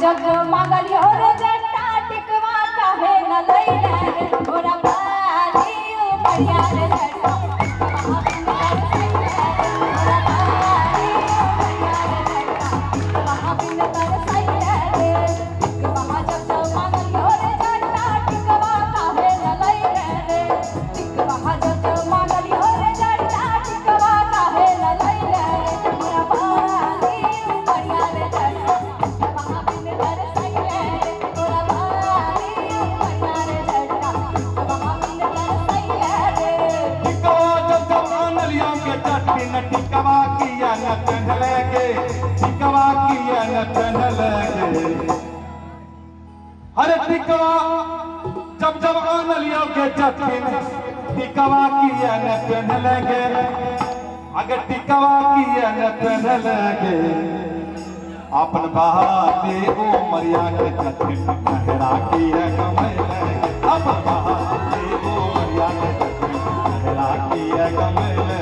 जग मांगलियो रे जट्टा टिकवा काहे न लैले रे मोरा बाली उमरिया रे जट्टा टिकवा किया न पहले के टिकवा किया न पहले के अरे टिकवा जब जब आनलियों के चटकिन टिकवा किया न पहले के अगर टिकवा किया न पहले के अपन बहाते ओ मरिया के चटकिन कहरा किया कमैले अपन बहाते ओ मरिया के चटकिन कहरा किया कमैले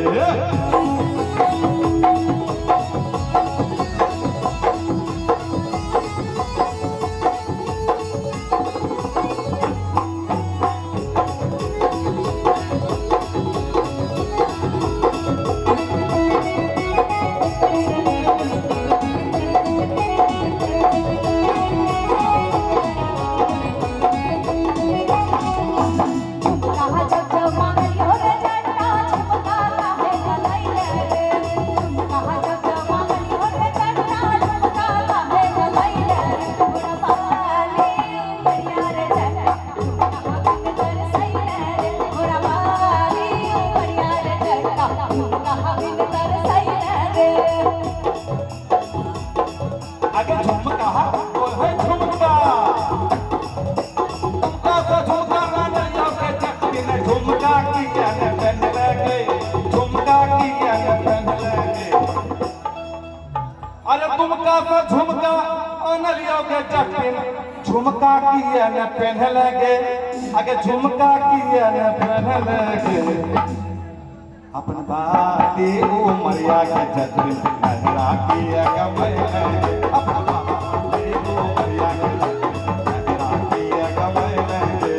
झुमका किया न पहन लगे अगे झुमका किया न पहन लगे अपन बाती ओ मरिया के जतन कहरा किया कमैले अपन बाती ओ मरिया के जतन कहरा किया कमैले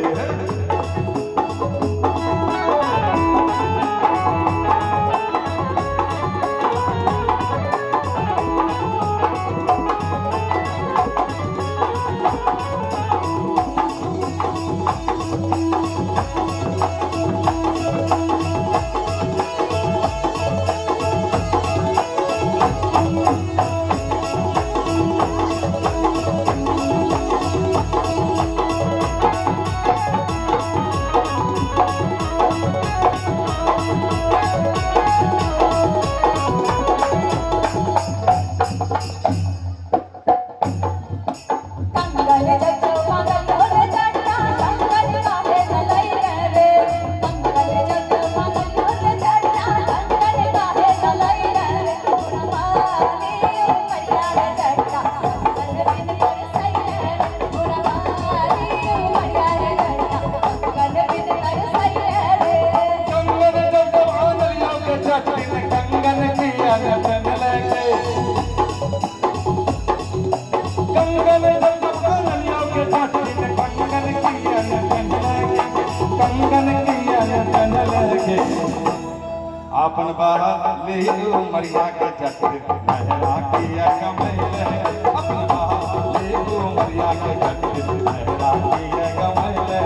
अपन बहाली मरिया के जतन कहरा किया कमैले अपन बहाली मरिया के जतन कहरा किया कमैले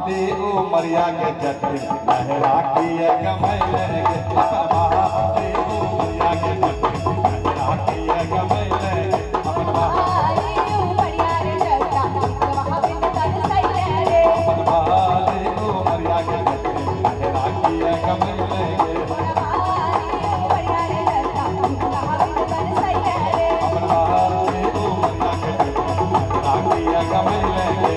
बाली उमरिया के जटिन लहरा की कमई लेंगे अपन बाली उमरिया के जटिन लहरा की कमई लेंगे अपन बाली उमरिया रे जटा टिकवा बिन तन सैले रे अपन बाली उमरिया के जटिन लहरा की कमई लेंगे बाली उमरिया रे जटा टिकवा बिन तन सैले रे अपन बाली उमरिया के जटिन लहरा की कमई लेंगे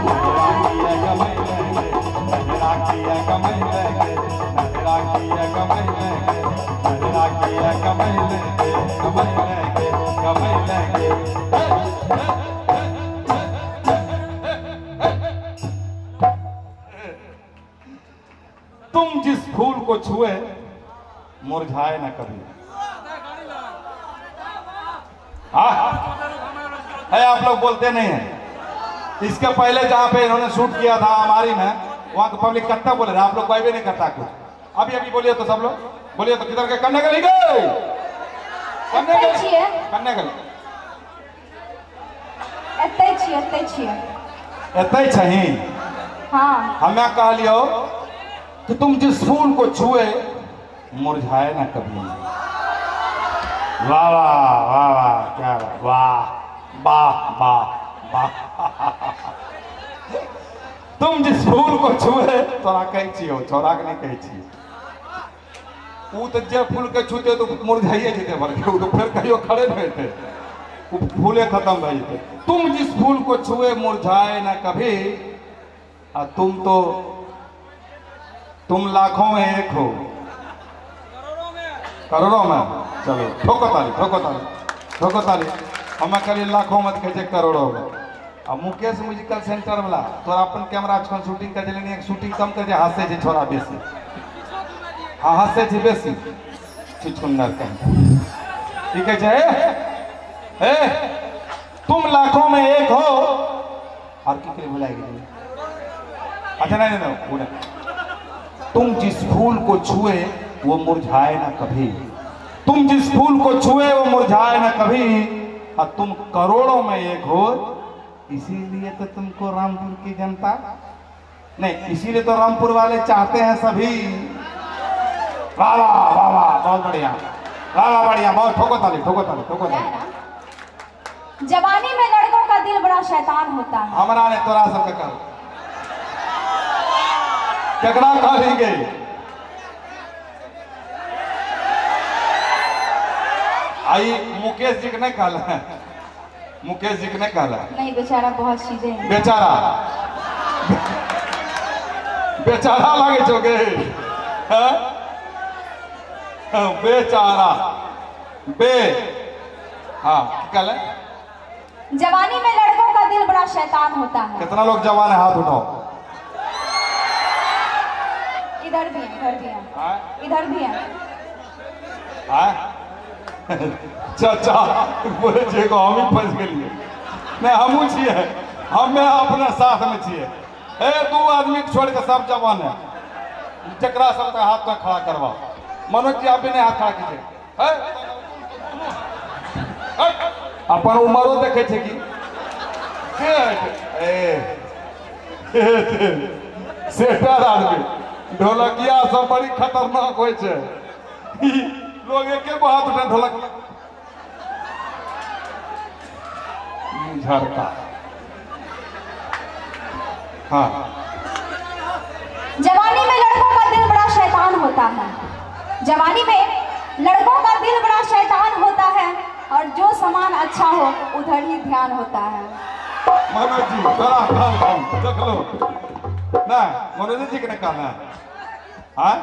कमई लेंगे नजरा की कमई लेंगे नजरा की कमई लेंगे कमई लेंगे कमई लेंगे तुम जिस फूल को छुए मुरझाए ना कभी। है आप लोग बोलते नहीं हैं। इसके पहले जहां पे इन्होंने शूट किया था हमारी में वहां का पब्लिक कट्टा बोले रहा, आप लोग कोई भी नहीं करता कुछ। अभी अभी बोलिए तो सब लोग बोलिए तो किधर के कन्ने गली गए कन्ने गली कन्ने गली एतै छही। हां हमें कह लियो कि तुम जिस फूल को छुए मुरझाए ना कभी। वाह वाह वाह वाह क्या वाह वाह वाह वाह तुम जिस फूल को छुए तोरा कही छियो छोरा के नहीं कही छियो। वो तो जब फूल के छूते तो मुरझाइए जेते भर के तो फिर कहियो खड़े नहीं थे, वो फूले खत्म भई थे। तुम जिस फूल को छुए मुरझाए ना कभी। और तुम लाखों में एक हो करोड़ों में। चलो ठोको ताली ठोको ताली ठोको ताली। हमें कभी लाखों मत कहे करोड़ों में। अब मुकेश म्यूजिकल सेंटर वाला तोरा अपन कैमरा छोड़ शूटिंग कर लेनी एक शूटिंग कम कर जे हंसे जे छोरा बेसी। हाँ हंसे जे बेसी चुचकुंदर कह ठीक है जे ए तुम लाखों में एक हो और की के बुलाएगी। अच्छा नहीं नहीं पूरा तुम जिस फूल को छुए वो मुरझाए ना कभी। तुम जिस फूल को छुए वो मुरझाए ना कभी। और तुम करोड़ों में एक हो इसीलिए तो तुमको रामपुर की जनता नहीं इसीलिए तो रामपुर वाले चाहते हैं सभी। वाह वाह वाह वाह बहुत बढ़िया वाह वाह बढ़िया बहुत ठोको ताली ठोको ताली ठोको ताली। जवानी में लड़कों का दिल बड़ा शैतान होता है। हमारा ने तोरा सबके कह केकरा कही गई आई मुकेश जी के नहीं कहला है मुकेश जी के नहीं कहला नहीं बेचारा बहुत सीधे हैं। बेचारा बेचारा लागे छोगे बेचारा बे हाँ क्या कहला जवानी में लड़कों का दिल बड़ा शैतान होता है। कितना लोग जवान है हाथ उठाओ। इधर भी है इधर भी है चाचा बोले छे को हम ही फंस गए नहीं हमू छिए हमें अपने साथ में छिए। ए दो आदमी छोड़ के सब जवान है जकरा सबका हाथ में खड़ा करवाओ। मनोज जी आप भी नहीं हाथ खड़ा कीजिए। अपन उम्रो देखे छे की सेटर आदमी ढोलकिया सब बड़ी खतरनाक हो लोग एक हाथ उठे ढोलक झड़का। हाँ जवानी में लड़कों का दिल बड़ा शैतान होता है। जवानी में लड़कों का दिल बड़ा शैतान होता है और जो सामान अच्छा हो उधर ही ध्यान होता है। मनोज जी थोड़ा देख लो ना मनोज जी के कहना है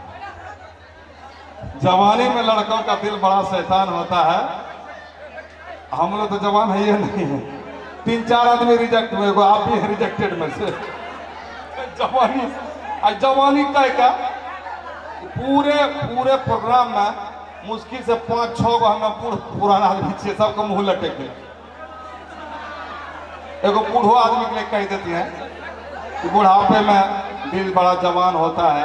जवानी में लड़कों का दिल बड़ा शैतान होता है। हम लोग तो जवान है ये नहीं है 3-4 आदमी रिजेक्ट हुए आप भी रिजेक्टेड में से। जवानी का पूरे प्रोग्राम में मुश्किल से 5-6 गो हमें पुराना आदमी छे सबको मुंह लटक गए। एगो बूढ़ो आदमी के लिए कह देती है कि बुढ़ापे में दिल बड़ा जवान होता है।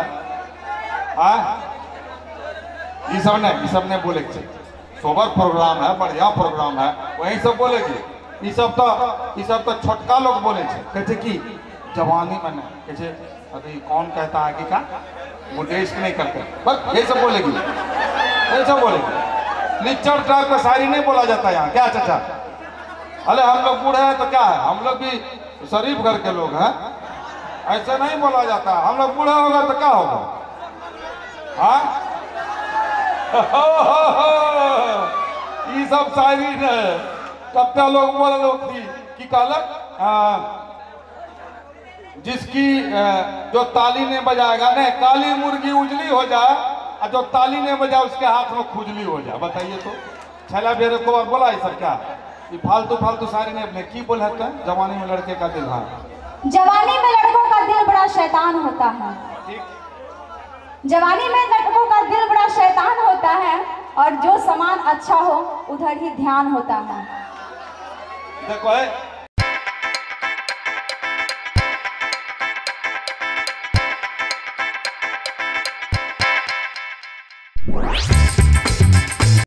ये सब नहीं बोले सोबर प्रोग्राम है बढ़िया प्रोग्राम है वही सब बोलेगी। ये सब तो छोटका लोग बोले कहते कि जवानी में नहीं कैसे अभी कौन कहता है कि का वो टेस्ट नहीं करते बस ये सब बोलेगी ये सब बोलेगी। लिचड़ टाइप का शायरी नहीं बोला जाता यहाँ क्या चाचा? अरे हम लोग बूढ़े हैं तो क्या है, हम लोग भी शरीफ घर के लोग हैं, ऐसे नहीं बोला जाता। हम लोग बूढ़ा होगा तो क्या होगा? हाँ ये सब शायरी है। कत्ते लोग बोल लोग थी कि कहलक जिसकी जो ताली नहीं बजाएगा नहीं, काली मुर्गी उजली हो जाए और जो ताली नहीं बजाए उसके हाथ में खुजली हो जाए। बताइए तो छैला बेरे को बोला ये सब क्या? ये फालतू शायरी नहीं अपने की बोल है जवानी में लड़के का दिल। हाँ जवानी में लड़कों का दिल बड़ा शैतान होता है। जवानी में लड़कों का दिल बड़ा शैतान होता है और जो सामान अच्छा हो उधर ही ध्यान होता है। देखो है